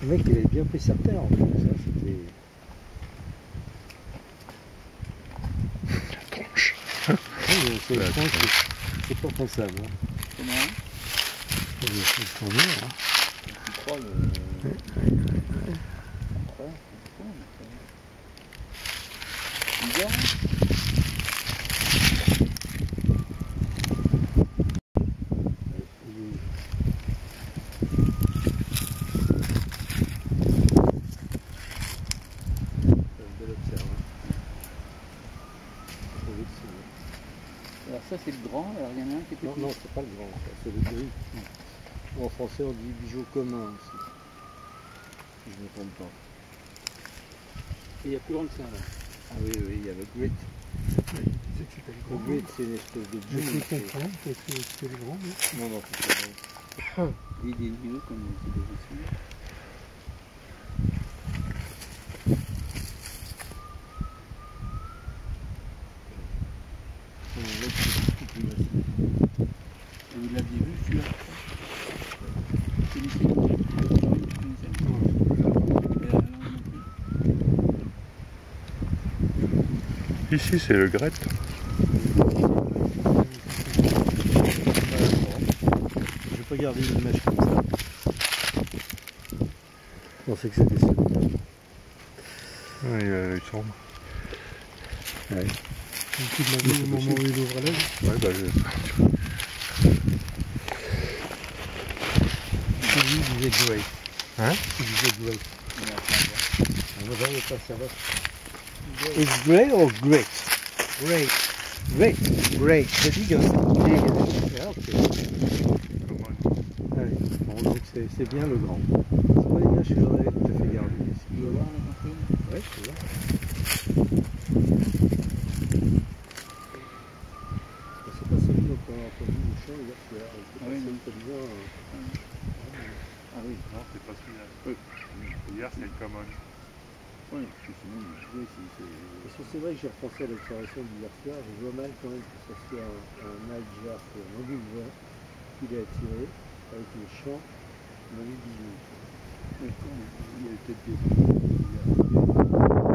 Le mec, il avait bien pris sa terre en plus. Hein. C'était... La tronche. C'est pas pensable. Hein. Comment? C'est tourner, hein. Tu crois le... Bizarre, alors ça c'est le grand, alors il y en a un qui était... Non, c'est pas le grand, c'est le gris. En français on dit bijou commun aussi. Si je ne me trompe pas. Et il y a plus grand que ça là. Ah oui, il y a le grit. Le grit c'est une espèce de bijou. Je comprends que c'est le grand. Non, c'est pas le grand. Il y a des niveaux comme c'est des dessus. Vous l'aviez vu celui-là? Ici c'est le Grette. Je vais pas garder une image comme ça. Je pensais que c'était celui-là. Oui, il a l'œil sombre. Ouais. Tu m'as vu au moment où il ouvre l'œil? Ouais, bah Celui disait Grey. Hein? Il disait Grey. On va pas savoir. It's grey or great? Great. Great. Great. C'est digger. Ah, ok. Allez, bon, donc c'est bien le grand. C'est pas les miens, je l'aurais tout à fait gardé. Tu veux voir la machine? Ouais, je vois. C'est pas celui dont on a entendu le chant hier soir. Ah oui, non. Ah oui, non, c'est pas celui-là. Hier c'est le Common. Oui, parce que c'est vrai que j'ai repensé à l'observation d'hier soir, je vois mal quand même que ce soit un nightjar, un boulevard qu'il a attiré avec les champs, on a mis 18. Il y avait peut-être des...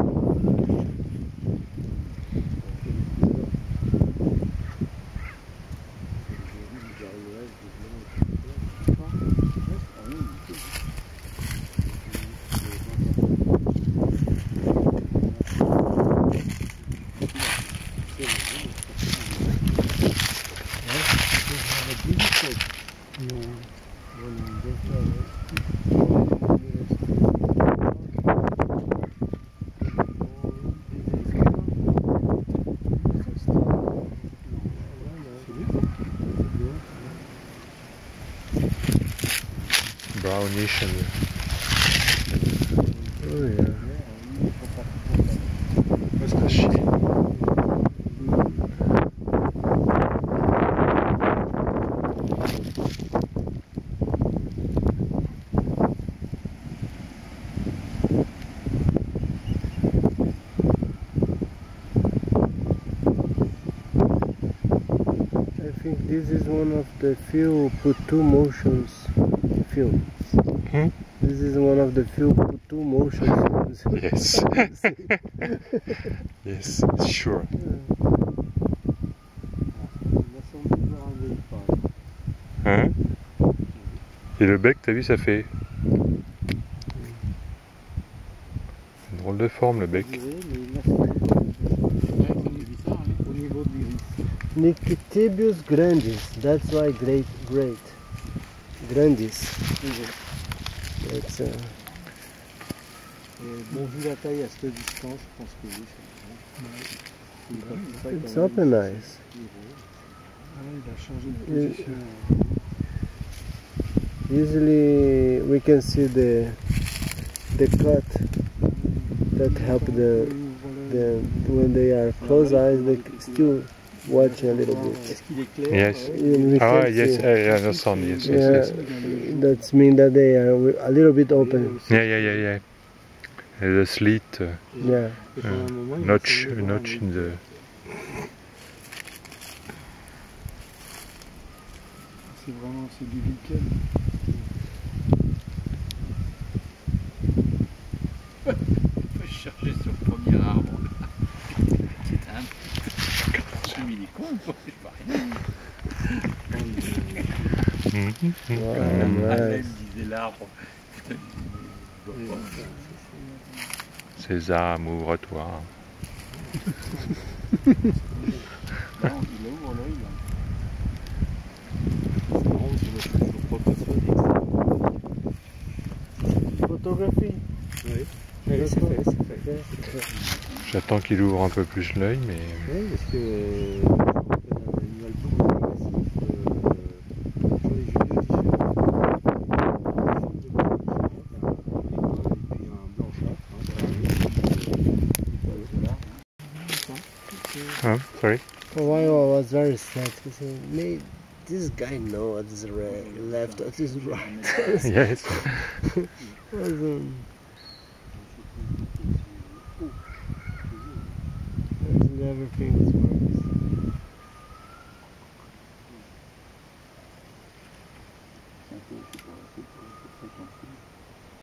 Brownish and... Oh yeah. Moustache. I think this is one of the few put two motions films. Hmm? This is one of the few put two motions films. Yes. Yes, sure. Hein? Et le bec, t'as vu, ça fait... Une drôle de forme, le bec. Nyctibius grandis, that's why great. Grandis. That's, bon, vu la taille à cette distance, je pense que oui. It's open nice. Il a changé de position. Usually we can see the cut that help the when they are closed eyes they still watch a little bit. Est-ce qu'il est clair? Yes. Ah, yes, I understand. Yes, yes, yes. That means that they are a little bit open. Yeah. The slit, Yeah. notch in the... C'est vraiment, c'est du lichen. Juste sur le premier arbre. Hein? Il est con, quoi, je sais pas rien. Même disait l'arbre. Sésame, ouvre-toi. Non, il ouvre l'œil. C'est marrant, je me suis toujours pas persuadé que ça. Photographie. Oui. C'est fait. J'attends qu'il ouvre un peu plus l'œil, mais Oui, parce que on fait un animal beaucoup plus massif sur les vidéos différentes. Et puis un blanchâtre, sorry. For a while I was very sad because mate, this guy know what is left, what is right. Yes. Everything is works. C'est un peu, je sais pas, c'est pas gentil.